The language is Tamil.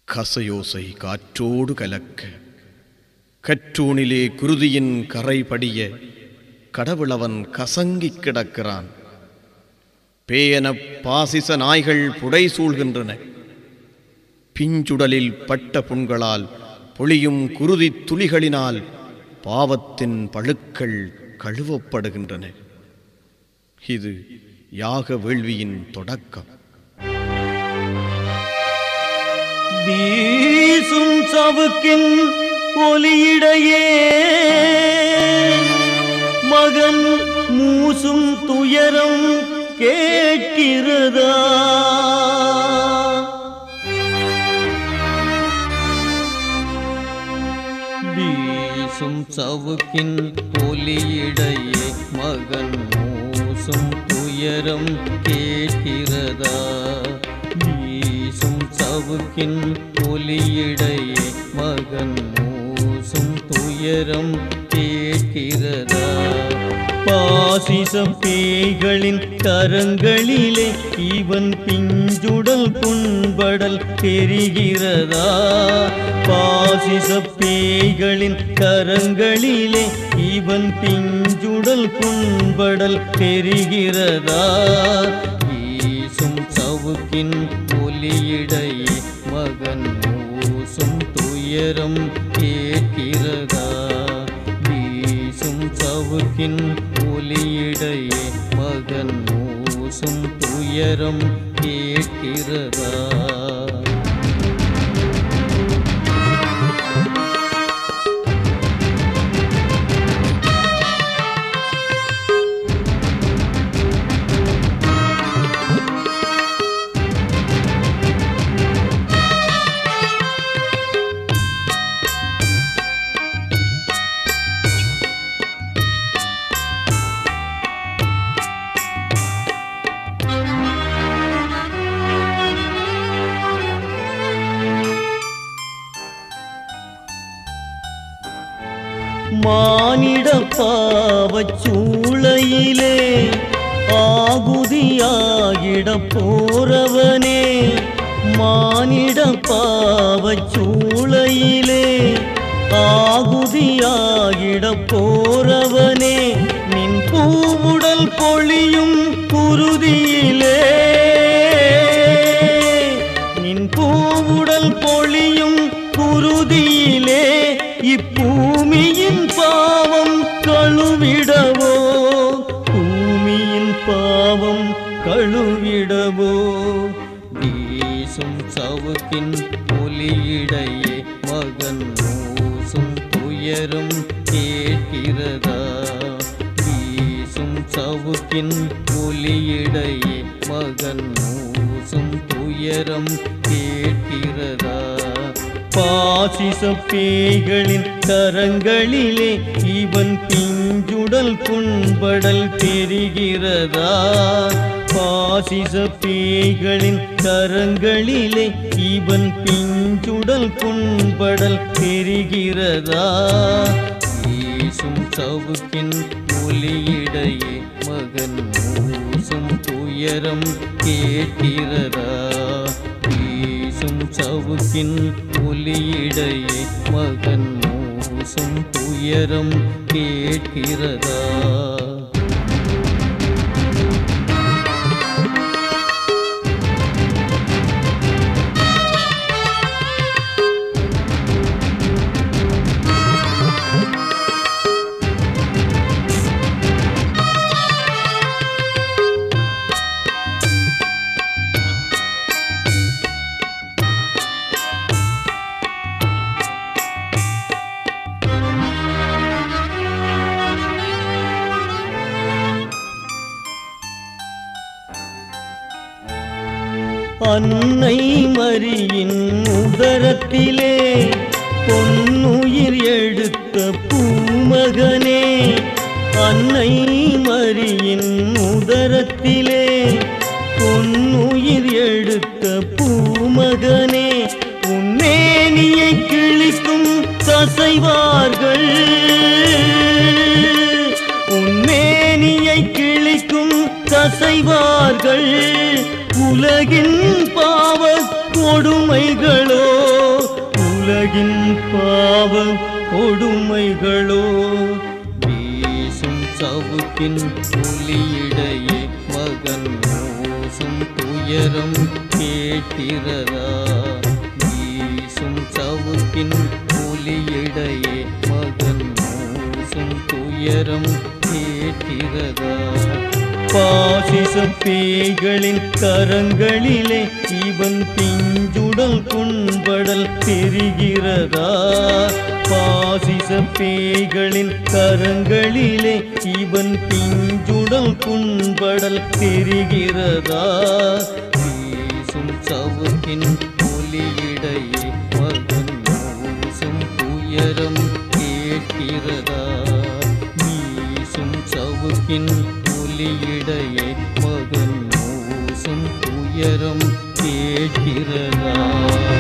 கசையோசை காற்றோடு கலக்க, கற்றூணிலே குருதியின் கரை படிய, கடவுளவன் கசங்கிக் கிடக்கிறான். பேயன பாசிச நாய்கள் புடை சூழ்கின்றன. பிஞ்சுடலில் பட்ட புண்களால் பொழியும் குருதி துளிகளினால் பாவத்தின் பழுக்கள் கழுவப்படுகின்றன. இது யாக வேள்வியின் தொடக்கம். வீசும் சவுக்கின் ஒலியிடையே மகன் மூசும் துயரம் கேட்கிறதா? வீசும் சவுக்கின் ஒலியிடையே மகன் மூசும் துயரம் கேட்கிறதா? வீசும் சவுக்கின் ஒலியிடையே மகன் மூசும் துயரம் கேட்கிறதா? பாசிச பேய்களின் கரங்களிலே இவன் பிஞ்சுடல் புண்படல் தெரிகிறதா? பாசிச பேய்களின் கரங்களிலே இவன் பிஞ்சுடல் புண்படல் தெரிகிறதா? வீசும் சவுக்கின் ஒலியிடையே மகன் மூசும் துயரம் கேட்கிறதா? வீசும் சவுக்கின் ஒலியிடையே மகன் மூசும் துயரம் கேட்கிறதா? மானிட பாவச் சூளையிலே ஆகுதியாகிட போறவனே, மானிட பாவச் சூளையிலே ஆகுதியாகிட போறவனே, நின் பூவுடல் பொழியும் குருதியிலே, நின் பூவுடல் பொழியும் குருதியிலே இப்பூமியின் பாவம் கழுவிடவோ, பூமியின் பாவம் கழுவிடவோ? வீசும் சவுக்கின் ஒலியிடையே மகன் மூசும் துயரம் கேட்கிறதா? வீசும் சவுக்கின் ஒலியிடையே மகன் மூசும் துயரம் கேட்கிறதா? பாசிச பேய்களின் கரங்களிலே இவன் பிஞ்சுடல் புண்படல் தெரிகிறதா? பாசிச பேய்களின் கரங்களிலே இவன் பிஞ்சுடல் புண்படல் தெரிகிறதா? வீசும் சவுக்கின் ஒலியிடையே மகன் மூசும் துயரம் கேட்கிறதா? வீசும் சவுக்கின் ஒலியிடையே மகன் மூசும் துயரம் கேட்கிறதா? அன்னை மரியின் உதரத்திலே பொன்னுயிர் எடுத்த பூமகனே, அன்னை மரியின் உதரத்திலே பொன்னுயிர் எடுத்த பூமகனே, உன்னேனியை கிழிக்கும் தசைவார்கள், உன்னேனியை கிழிக்கும் தசைவார்கள், உலகின் பாவ கொடுமைகளோ சவுக்கின் ஒலியிடையே மகன் மோசும் துயரம் கேட்கிறதா? வீசும் சவுக்கின் ஒலியிடையே மகன் மோசும் துயரம் கேட்கிறதா? பாசிச பேய்களின் கரங்களிலே இவன் பிஞ்சுடல் குன்படல் தெரிகிறதா? பாசிச பேய்களின் கரங்களிலே இவன் பிஞ்சுடல் குன்படல் தெரிகிறதா? வீசும் சவுக்கின் ஒலியிடையே மகன் மோசும் துயரம் கேட்கிறதா? வீசும் சவுக்கின் ஒலியிடையே மகன் மோசும் துயரம் கேட்கிறதா?